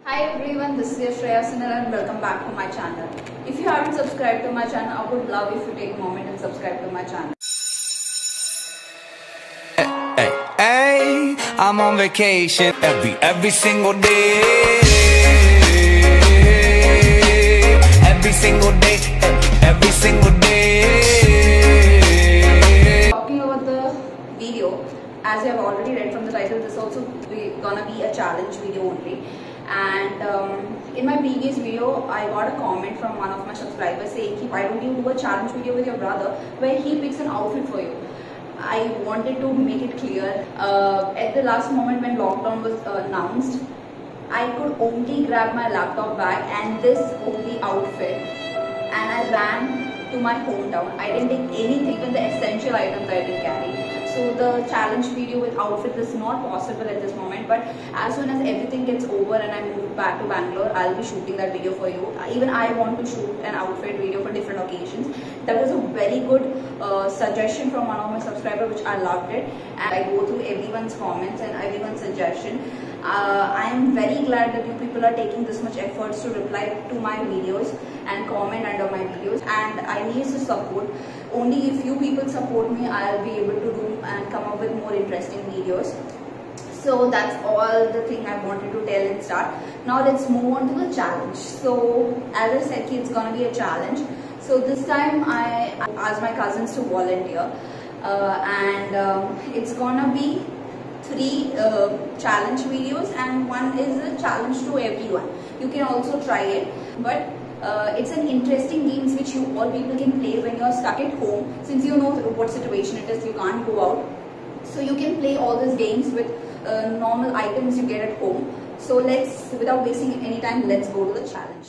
Hi everyone, this is your Shreya Sunil and welcome back to my channel. If you haven't subscribed to my channel, I would love if you take a moment and subscribe to my channel. Hey, I'm on vacation every single day. Every single day, every single day. Talking about the video, as you have already read from the title, this also gonna be a challenge video only. And in my previous video, I got a comment from one of my subscribers saying, why don't you do a challenge video with your brother where he picks an outfit for you. I wanted to make it clear. At the last moment when lockdown was announced, I could only grab my laptop bag and this only outfit, and I ran to my hometown. I didn't take anything, even the essential items I didn't carry. So the challenge video with outfit is not possible at this moment, but as soon as everything gets over and I move back to Bangalore, I'll be shooting that video for you. Even I want to shoot an outfit video for different occasions. That was a very good suggestion from one of my subscribers, which I loved it, and I go through everyone's comments and everyone's suggestion. I am very glad that you people are taking this much efforts to reply to my videos and comment under my videos, and I need the support. Only if you people support me, I'll be able to do and come up with more interesting videos. So that's all the thing I wanted to tell and start. Now let's move on to the challenge. So as I said, it's gonna be a challenge. So this time I asked my cousins to volunteer, and it's gonna be 3 challenge videos, and one is a challenge to everyone. You can also try it, but it's an interesting game which you all people can play when you're stuck at home, since you know what situation it is, you can't go out. So you can play all these games with normal items you get at home. So let's, without wasting any time, let's go to the challenge.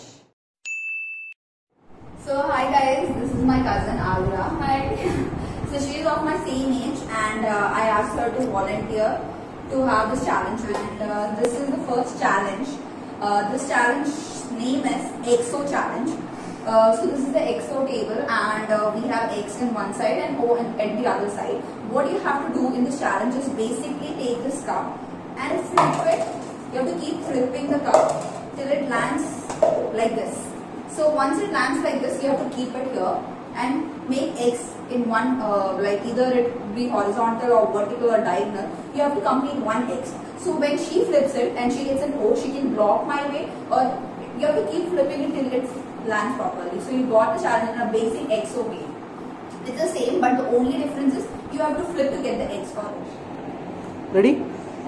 So hi guys, this is my cousin Agra. Hi. So she is of my same age, and I asked her to volunteer to have this challenge, and this is the first challenge. This challenge name is EXO challenge. So this is the EXO table, and we have X in one side and O at the other side. What you have to do in this challenge is basically take this cup and flip it. You have to keep flipping the cup till it lands like this. So once it lands like this, you have to keep it here and make X in one, like either it be horizontal or vertical or diagonal. You have to complete one X. So when she flips it and she gets an O, she can block my way, or you have to keep flipping it till it lands properly. So you got the challenge in a basic EXO game. It's the same, but the only difference is you have to flip to get the X for it. Ready?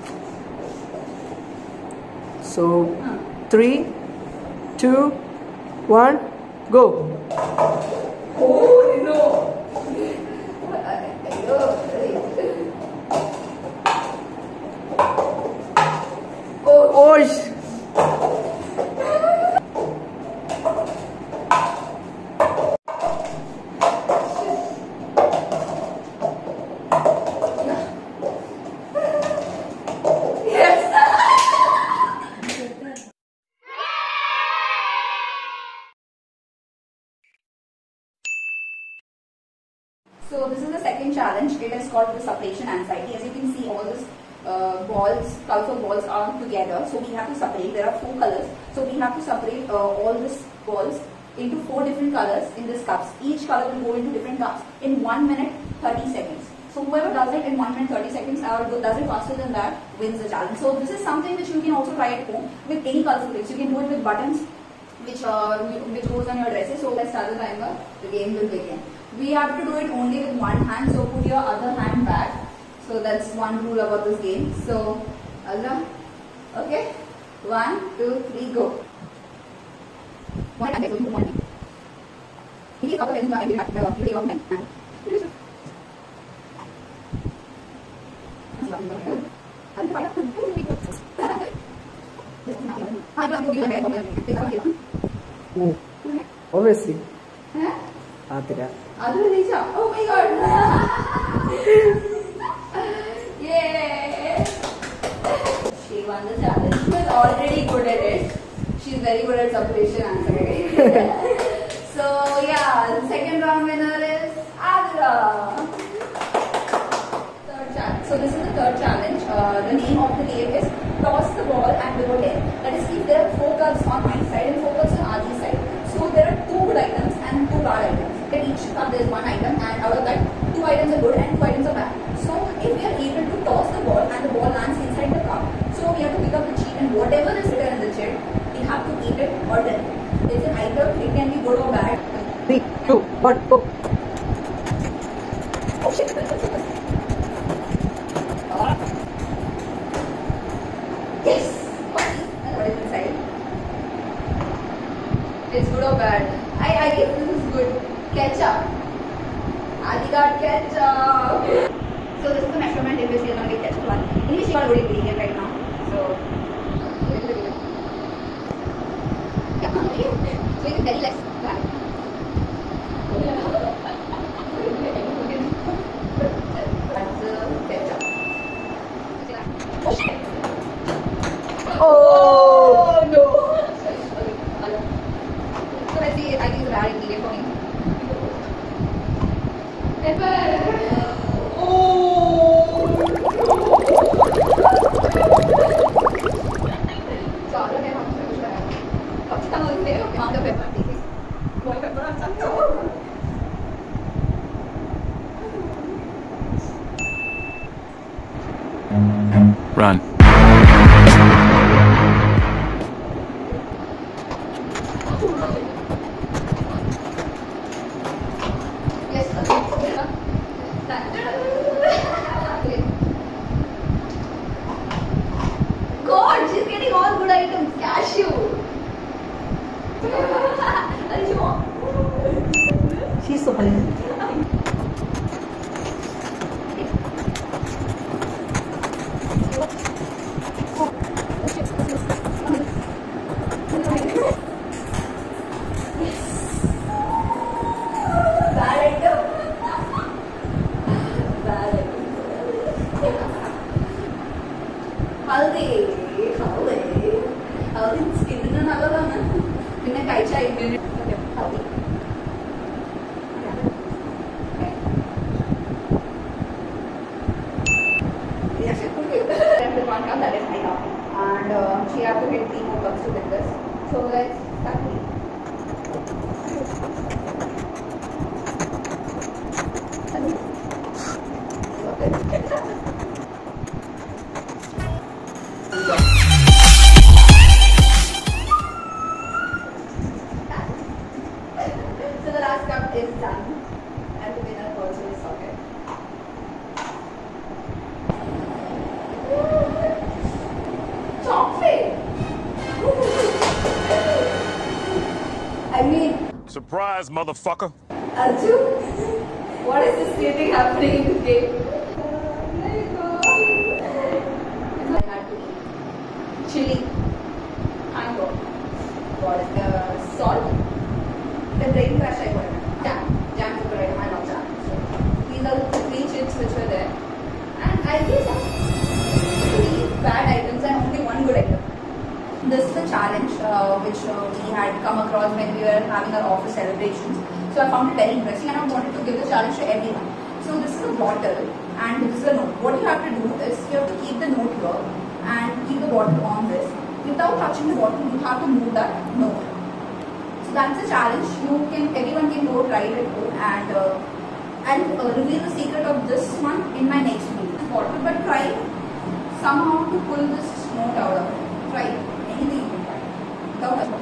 So 3, 2, 1, go. Oh no! Oh, So this is the second challenge. It is called the separation anxiety. As you can see, all these balls, colorful balls are together. So we have to separate. There are 4 colors. So we have to separate all these balls into 4 different colors in these cups. Each color will go into different cups in 1 minute 30 seconds. So whoever does it in 1 minute 30 seconds or does it faster than that wins the challenge. So this is something which you can also try at home with any colorful things. You can do it with buttons which goes on your dresses. So let's start the timer. The game will begin. We have to do it only with one hand, so put your other hand back. So that's one rule about this game. So, Allah, okay? 1, 2, 3, go. One hand, one hand. He is also having one hand. obviously. Huh? Adra. Oh my god! Yay! She won the challenge. She was already good at it. She's very good at separation answering. So yeah, the second round winner is Adra. Third challenge. So this is the third challenge. The name of the game is toss the ball and below 10. That is, if there are 4 is written in the chat, you have to eat it or death. It's either it can be good or bad. 3, 2, 1, go. Oh shit! Yes. What is inside? It's good or bad? I guess this is good. Ketchup. Adi got ketchup. So this is the measurement in which we are going to get ketchup. English you are already reading it right now. So yeah, okay. So it is very less bad. That's the ketchup. Oh shit! Oh! No! So let's see. I think it's a bad ingredient for me. Pepper. Run. Yes, God, she's getting all good items. Cashew. She's so funny. Bad item. Bad item. Haldi. Haldi skin na nagalana. Pinna kaicha immunity. Haldi. Yes, it could be. Then the one that is high up. And she has to get 3 more cups to win this. So let's start with So the last cup is done, and the winner also is sorted. Chocolate! I mean, Surprise, motherfucker. Arju, what is this really happening in this game? I had to eat chili, mango, what is the salt, the brain crush I got, jam super item, I love jam. So these are the 3 chips which were there, and I guess 3 bad items and only 1 good item. This is a challenge which we had come across when we were having our office celebrations. So I found it very interesting and I wanted to give the challenge to everyone. So this is a bottle and this is a note. What you have to do is you have to keep the note here and keep the bottle on this. Without touching the bottle, you have to move that note. So that's a challenge. Everyone can go try it at home and reveal the secret of this one in my next video. Bottle, but try somehow to pull this note out of it. Try it. Anything you can try. Without touching.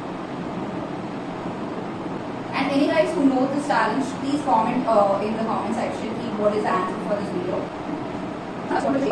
And any guys who know this challenge, please comment in the comment section what is the answer for this video. That's what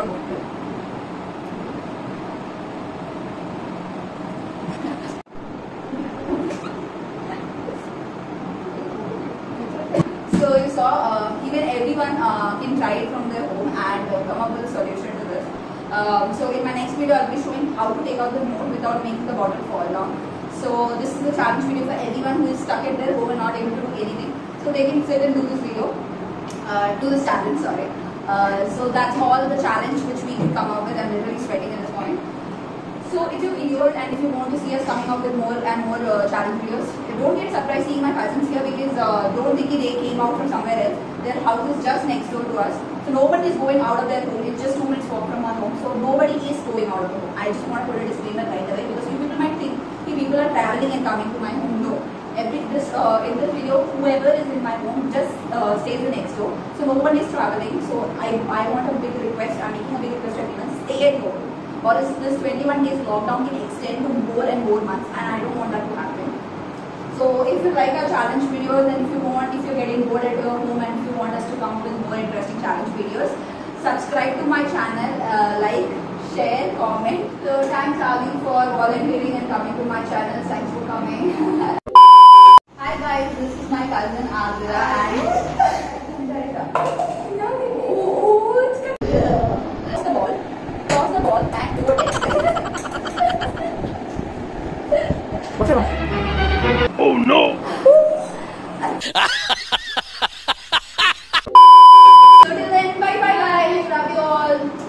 So you saw, even everyone can try it from their home and come up with a solution to this. So in my next video, I'll be showing how to take out the note without making the bottle fall down. So this is a challenge video for everyone who is stuck at their home and not able to do anything. So they can sit and do this video, do this challenge, sorry. So that's all the challenge which we can come up with. I'm literally sweating at this point. So if you enjoyed and if you want to see us coming up with more and more challenge videos, don't get surprised seeing my cousins here because don't think they came out from somewhere else. Their house is just next door to us. So nobody is going out of their home. It's just 2 minutes walk from our home. So nobody is going out of the home. I just want to put a disclaimer right away because you people might think people are traveling and coming to my home. No. In this video, whoever is in my home just stays next door. So no one is traveling. So I want a big request. I'm making a big request to everyone. Stay at home. or is this 21 days lockdown can extend to more and more months, and I don't want that to happen. So if you like our challenge videos, and if you're getting bored at your home and if you want us to come with more interesting challenge videos, subscribe to my channel, like, share, comment. So thanks Avi for volunteering and coming to my channel. Thanks for coming. Hi guys, this is my cousin Agra and toss the ball